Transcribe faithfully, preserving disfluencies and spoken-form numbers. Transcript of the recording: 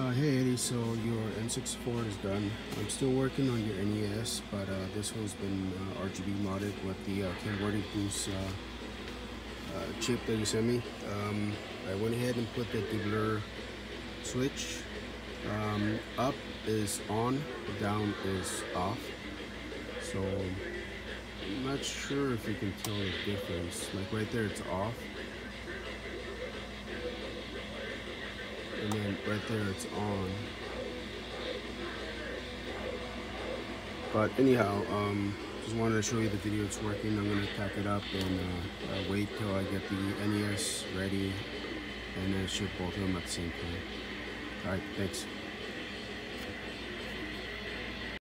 Uh, hey Eddie, so your N sixty-four is done. I'm still working on your N E S, but uh, this one's been uh, R G B modded with the uh, Cambodia Boost uh, uh, chip that you sent me. Um, I went ahead and put the deblur switch. Um, up is on, down is off. So I'm not sure if you can tell the difference. Like right there, it's off. And then right there it's on. But anyhow, um, just wanted to show you the video. It's working. I'm gonna pack it up and uh, uh, wait till I get the N E S ready, and then ship both of them at the same time. All right, thanks.